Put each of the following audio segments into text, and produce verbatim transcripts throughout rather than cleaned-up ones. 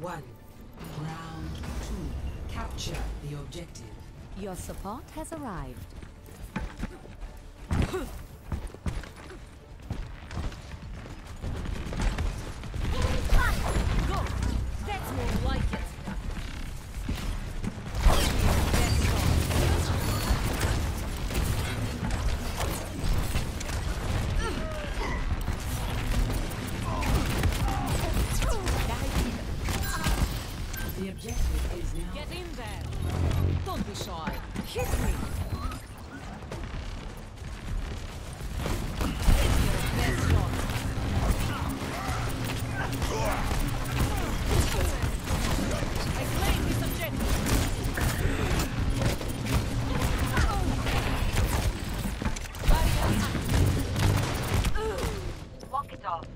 one. Round two. Capture the objective. Your support has arrived. Go! That's more like it. The objective is now. Get in there! Don't be shy. Hit me! It's your best shot. I claim this objective. Walk it off.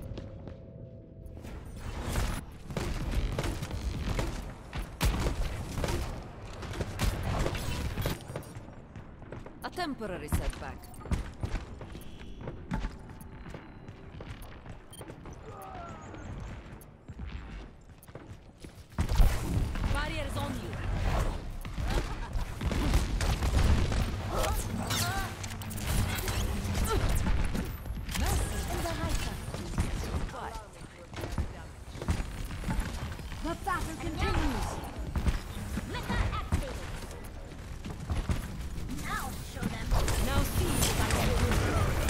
A temporary setback. Barriers on you. The battle continues. Now see what I can do.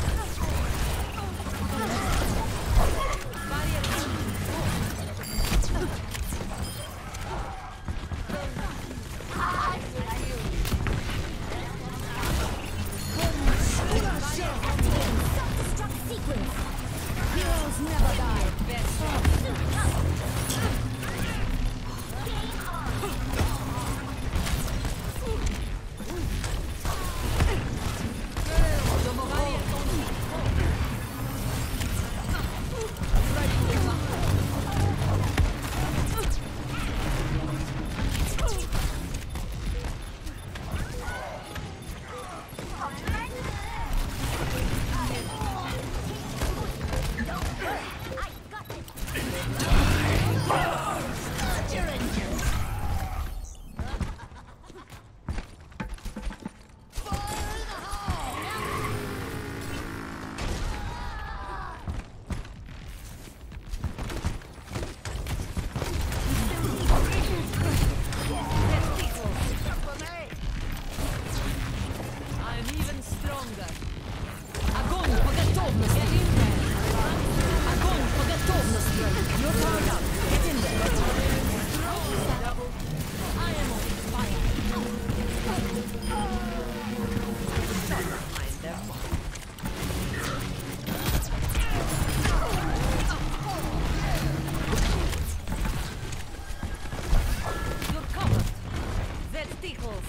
Barrier on you. Self-destruct sequence. Heroes never die. Best I'm even stronger. Огонь по готовности. Get in there. Огонь по готовности. You're powered up. Get in there. I am on fire. Never mind them. You're covered. That tickles.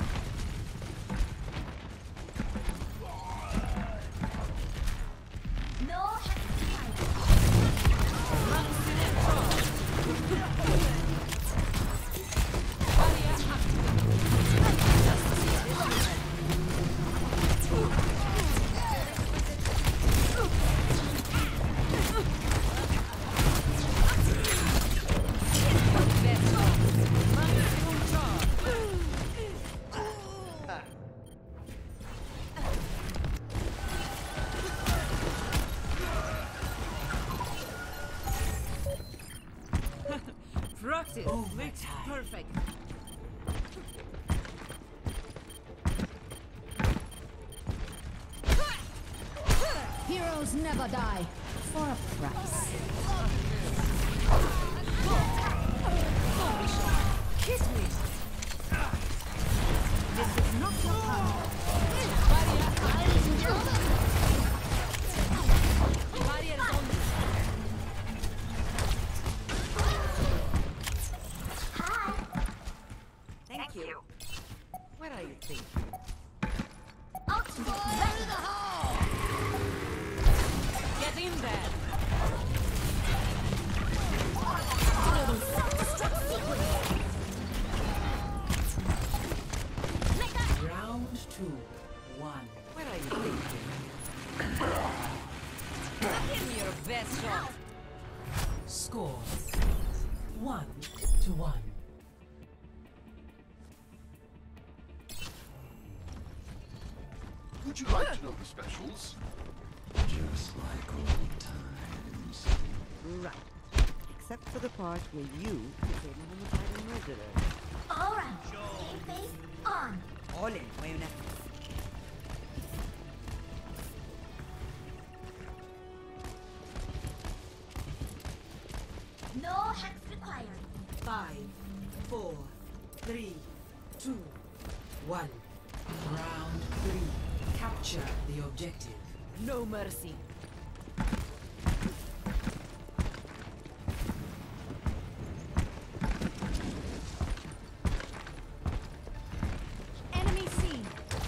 Practice Oh, my makes time. perfect. Heroes never die. For a price. Don't be shy. Kiss me. This is not your time. Barrier on me. Thank you. What are you thinking? Get in there. to one. Would you like to know the specials? Just like old times. Right. Except for the part where you became a homicidal murderer. All round. Game face on. All in, marionette. No hacks required. Five, four, three, two, one. Round three. Capture the objective. No mercy. Enemy seen.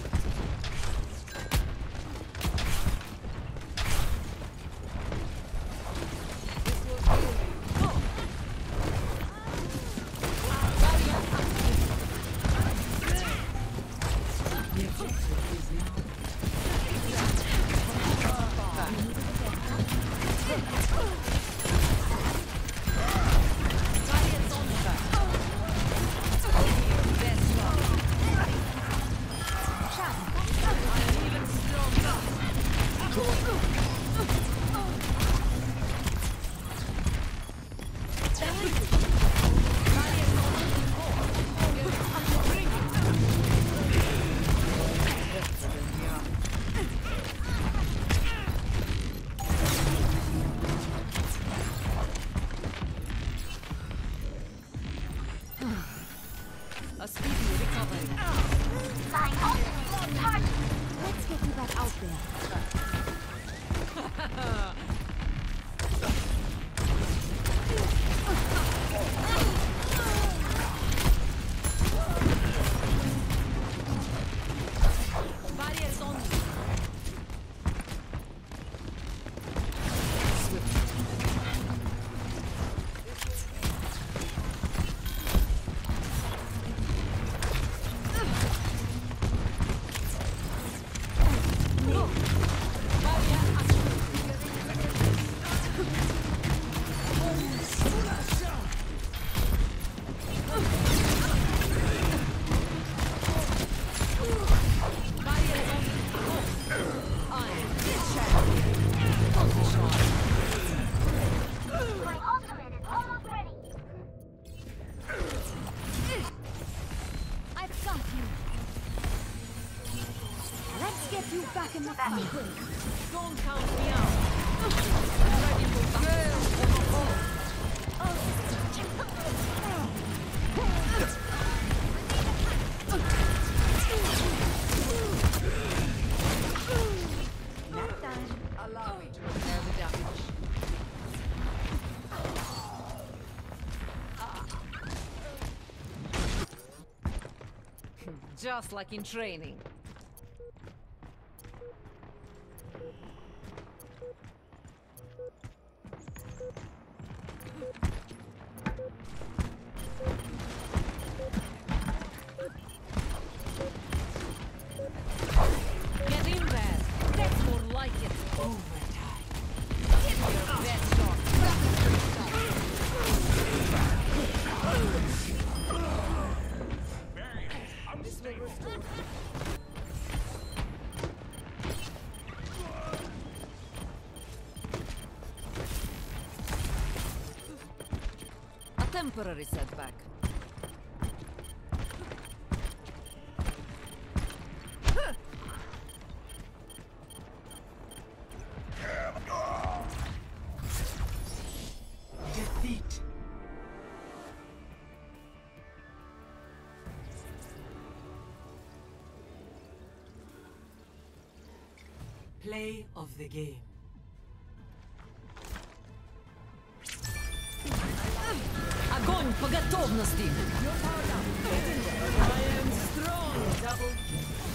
The objective is now A speedy recovery. Flying ultimate target. Let's get you back out there. Barriers on. My ultimate is almost ready. I've got you. Let's get you back in the fight. Don't count me out. Ready for girl. Nap time. Allow me to repair the damage. Just like in training. Get in there. That's more like it. overtime. Give me your best shot. This will restore. A temporary setback. Defeat. Play of the game. Огонь по готовности! I am strong, double.